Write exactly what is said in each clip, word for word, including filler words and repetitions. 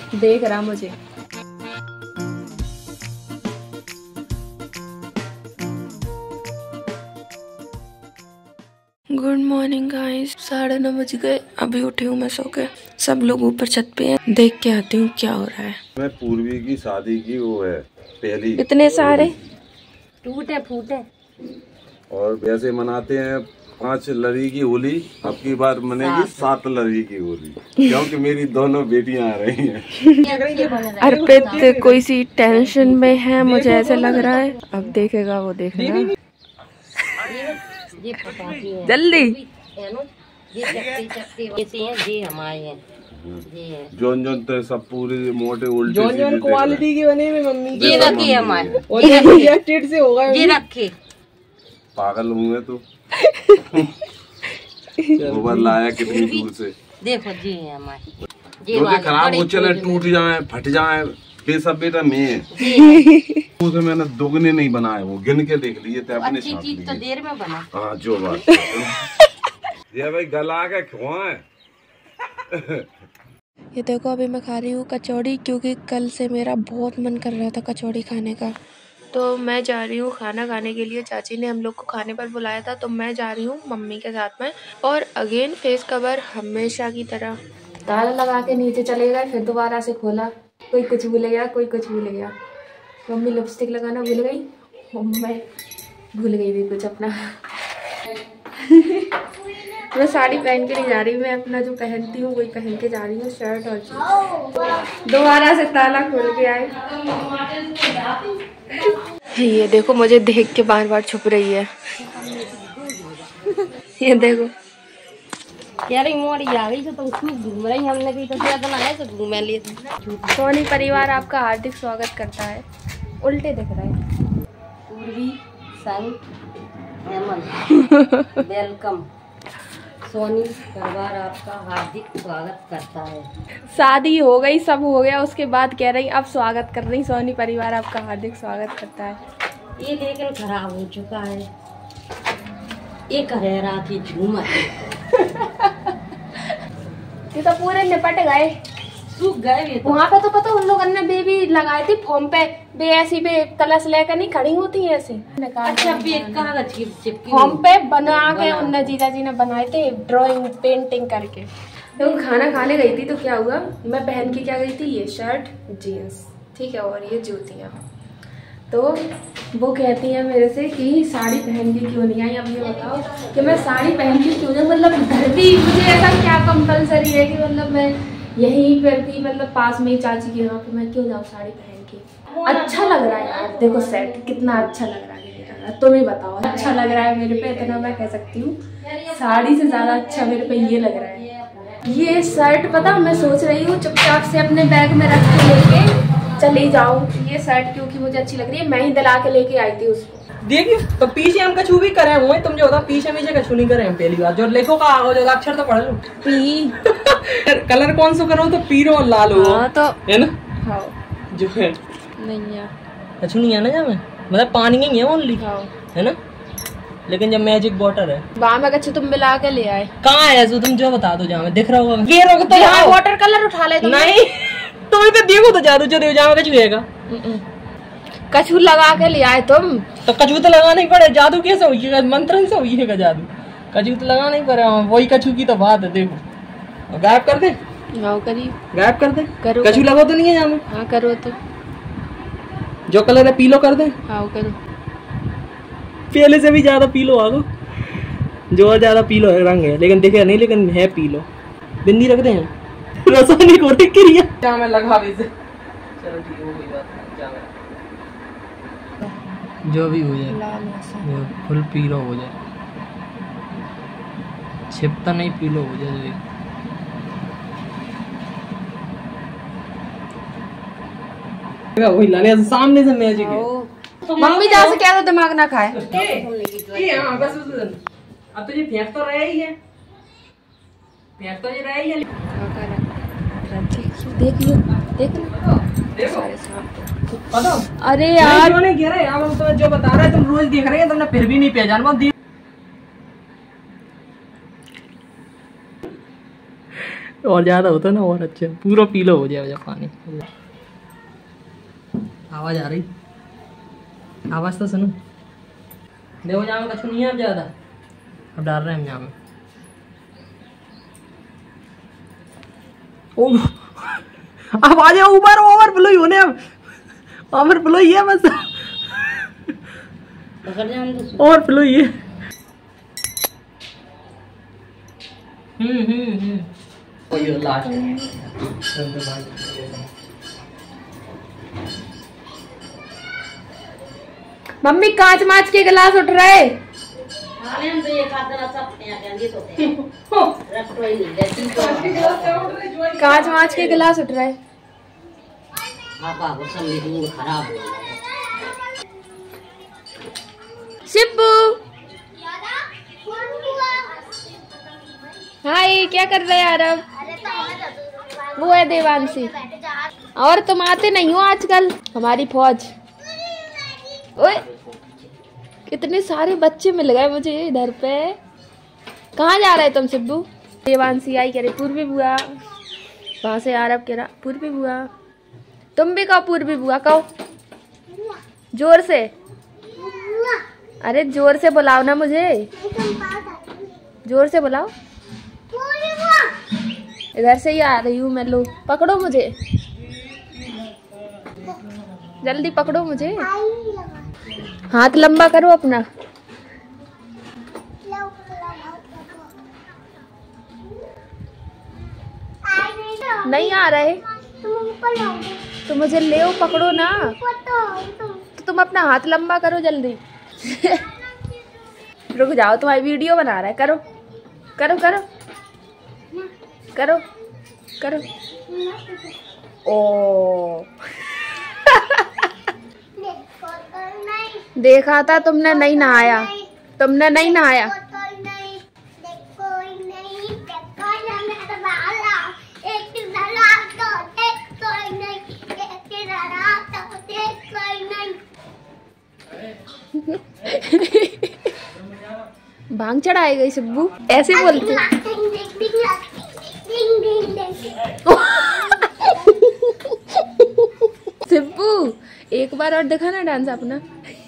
देख रहा मुझे। गुड मॉर्निंग गाइस, साढ़े नौ बज गए, अभी उठी हूँ मैं सो के। सब लोग ऊपर छत पे हैं, देख के आती हूँ क्या हो रहा है। मैं पूर्वी की शादी की वो है पहली, इतने सारे टूटे फूटे और वैसे मनाते हैं पांच लड़ी की होली, अब की बार मनेगी सात लड़ी की होली, क्योंकि मेरी दोनों बेटियां आ रही हैं। अर्पित कोई सी टेंशन में है, मुझे ऐसे लग रहा है। अब देखेगा वो, देखेगा जल्दी। जोन जोन तो सब पूरे मोटे उल्टे जोन जोन क्वालिटी की बने हुए मम्मी ये रखी हमारे और ये टिट से होगा ये रखे। पागल हुए तो गोबर लाया कितनी दूर से। देखो जी है हमारे, जो खराब हो चले, टूट जाए, फट जाए, ये सब बेटा मैं उसे मैंने दुगने नहीं बनाए, वो गिन के देख लिए थे अपने अच्छी चीज तो देर में बना। हाँ जो बात ये भाई गला के खुआए। ये देखो अभी मैं खा रही हूँ कचौड़ी, क्योंकि कल से मेरा बहुत मन कर रहा था कचौड़ी खाने का। तो मैं जा रही हूँ खाना खाने के लिए। चाची ने हम लोग को खाने पर बुलाया था, तो मैं जा रही हूँ मम्मी के साथ में। और अगेन फेस कवर हमेशा की तरह ताला लगा के नीचे चले गए, फिर दोबारा से खोला। कोई कुछ भूल गया, कोई कुछ भूल गया। मम्मी लिपस्टिक लगाना भूल गई, मैं भूल गई भी कुछ अपना। मैं साड़ी पहन के नहीं जा रही, मैं अपना जो पहनती हूँ वही पहन के जा रही हूँ, शर्ट और जीन्स। दोबारा से ताला खोल के आए। ये देखो मुझे देख के बार बार छुप रही है। ये देखो कह रही मोरी आ गई तो तुम खूब घूम रही, हमने कहीं तो क्या बनाया तो घूमे लिए। सोनी परिवार आपका हार्दिक स्वागत करता है। उल्टे दिख रहे हैं। पूर्वी संग हेमंत वेलकम। सोनी परिवार आपका हार्दिक स्वागत करता है। शादी हो गई, सब हो गया, उसके बाद कह रही अब स्वागत कर रही, सोनी परिवार आपका हार्दिक स्वागत करता है। ये लेकिन खराब हो चुका है, ये करेरा की झूमर ये तो पूरे निपट गए, सूख गए। वहाँ पे तो पता उन लोगों ने बेबी लगाई थी फॉर्म पे, बे ऐसी बे कलश लेकर नहीं खड़ी होती है ऐसे। अच्छा कागज चिपकी फॉर्म पे बना के उनने जीजा जी ने बनाए थे, ड्राइंग पेंटिंग करके। तो खाना खाने गई थी तो क्या हुआ, मैं पहन के क्या गई थी, ये शर्ट जीन्स, ठीक है, और ये जूतियाँ। तो वो कहती है मेरे से कि साड़ी पहन के क्यों नहीं आई। अब ये बताओ कि मैं साड़ी पहन के क्यों नहीं, मतलब घर भी मुझे ऐसा क्या कंपलसरी है कि मतलब मैं यहीं पर भी, मतलब पास में ही चाची के यहाँ पे मैं क्यों जाऊँ साड़ी पहन के। अच्छा लग रहा है यार, देखो सेट कितना अच्छा लग रहा है, तुम ही बताओ अच्छा लग रहा है मेरे पे, इतना मैं कह सकती हूँ। साड़ी से ज्यादा अच्छा मेरे पे ये लग रहा है। ये शर्ट पता मैं सोच रही हूँ चुपचाप से अपने बैग में रख के लेके चली जाऊँ ये शर्ट, क्योंकि मुझे अच्छी लग रही है। मैं ही दिला के लेके आई थी उसको। देखिए तो पीछे हम कछु भी करे हुए, तुम जो होता पीछे मीछे कछु नहीं करे हम। पहली बार जो लेखो का हो जाएगा अक्षर तो पढ़ लो पी कलर कौन सा करो तो पीरो और लाल हो। हाँ, तो है ना। हाँ जो है नहीं है, कछु नहीं है ना, जब मतलब पानी ही है ओनली, हाँ है ना। लेकिन जब मैजिक वाटर है वहाँ में कच्छ तुम मिला के ले आए। कहाँ है जो तुम जो बता दो, जहाँ दिख रहा होगा ये रोक तो यहाँ वाटर कलर उठा ले तुमने। नहीं तुम तो देखो तो जादू जो जहाँ कछु है कछू लगा के ले आए तुम। तो कछू तो लगाना ही पड़े, जादू कैसे हुई, मंत्रन से हुई है जादू, कछू तो लगाना ही पड़े। वही कछू की तो बात है। देखो गायब कर दे, करी गायब कर दे, करो कछू लगा तो नहीं है यहाँ में। हाँ करो तो, जो कलर है पीलो कर दे। हाँ करो, पहले से भी ज्यादा पीलो आ गो, जो और ज्यादा पीलो है रंग है, लेकिन दिखे नहीं, लेकिन है पीलो। बिंदी रख दे हैं रसोनी को क्रिया क्या मैं लगा भी से। चलो ठीक हो गई बात, जो भी हो जाए फुल पीलो हो जाए, छिपता नहीं पीलो हो जाए। वही लाने सामने से मैजिक है। मम्मी जहाँ से क्या तो दिमाग ना खाए। हाँ बस अब तो ये फेंक तो रहा ही है, फेंक तो ये रहा ही है। देखिए देख देखो अरे यार नहीं कह रहे, अब हम तो जो बता रहे हैं तुम रोज देख रहे हैं, तुमने फिर भी नहीं पहचान। और ज्यादा होता ना और अच्छा, पूरा पीला हो जाए पानी। आवाज आ रही, आवाज तो सुनो। देखो यहाँ में कछु नहीं है अब ज्यादा, अब डाल रहे हैं हम यहाँ में। ओ अब आ जाओ ऊपर, ओवर फ्लो ही होने, अब ओवर फ्लो ही है बस, ओवर फ्लो ही है। हम्म हम्म हम्म ये लास्ट मम्मी कांच माच के गिलास उठ रहे। कांच माच के गिलास उठ रहे। शिब्बू हाय, क्या कर रहे हैं यार? अब वो है देवांशी। और तुम आते नहीं हो आजकल, हमारी फौज। ओए कितने सारे बच्चे मिल गए मुझे इधर पे। कहाँ जा रहे तुम शिब्बू? देवांशी आई कह रही पूर्वी बुआ, वहां से आरब कह रहा पूर्वी बुआ। तुम भी कहो पूर्वी बुआ, कहो जोर से। अरे जोर से बुलाओ ना मुझे, जोर से बुलाओ। इधर से ही आ रही हूँ मैं, लो पकड़ो मुझे, जल्दी पकड़ो मुझे। हाथ लंबा करो अपना। नहीं आ रहे तो मुझे ले पकड़ो ना, तो तुम अपना हाथ लंबा करो जल्दी। रुक जाओ, तुम्हारी वीडियो बना रहा है, करो करो करो करो करो। ओ देखा था तुमने, नहीं नहाया, तुमने नहीं नहाया। भांग चढ़ाए गई शिब्बू, ऐसे बोलते। शिब्बू एक बार और दिखाना डांस अपना।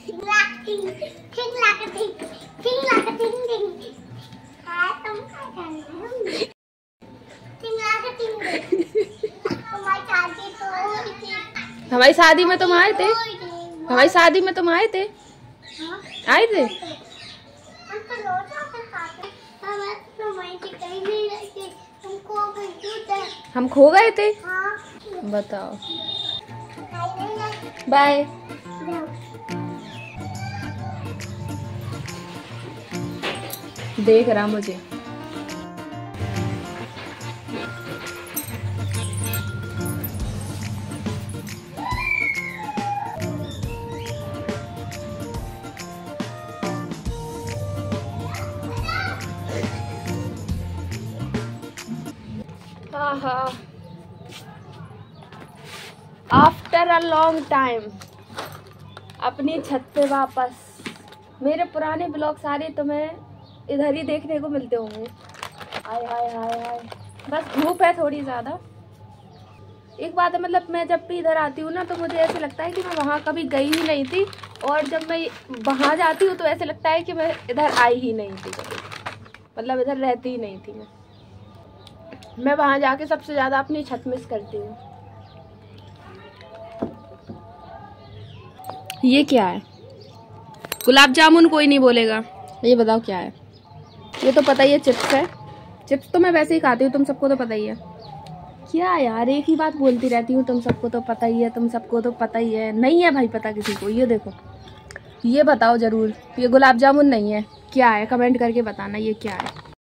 हमारी शादी में तुम आए थे, हमारी शादी में तुम आए थे, आए थे। हम खो गए थे, बताओ। बाय। देख रहा मुझे। आफ्टर अ लॉन्ग टाइम अपनी छत पे वापस। मेरे पुराने ब्लॉग सारे तुम्हें इधर ही देखने को मिलते होंगे। हाय हाय हाय हाय, बस धूप है थोड़ी ज़्यादा। एक बात है, मतलब मैं जब भी इधर आती हूँ ना तो मुझे ऐसे लगता है कि मैं वहाँ कभी गई ही नहीं थी, और जब मैं वहाँ जाती हूँ तो ऐसे लगता है कि मैं इधर आई ही नहीं थी कभी, मतलब इधर रहती ही नहीं थी मैं। मैं वहाँ जाके सबसे ज़्यादा अपनी छत मिस करती हूँ। ये क्या है? गुलाब जामुन कोई नहीं बोलेगा, ये बताओ क्या है? ये तो पता ही है, चिप्स है। चिप्स तो मैं वैसे ही खाती हूँ, तुम सबको तो पता ही है। क्या यार एक ही बात बोलती रहती हूँ, तुम सबको तो पता ही है, तुम सबको तो पता ही है। नहीं है भाई पता किसी को। ये देखो, ये बताओ ज़रूर, ये गुलाब जामुन नहीं है, क्या है? कमेंट करके बताना ये क्या है।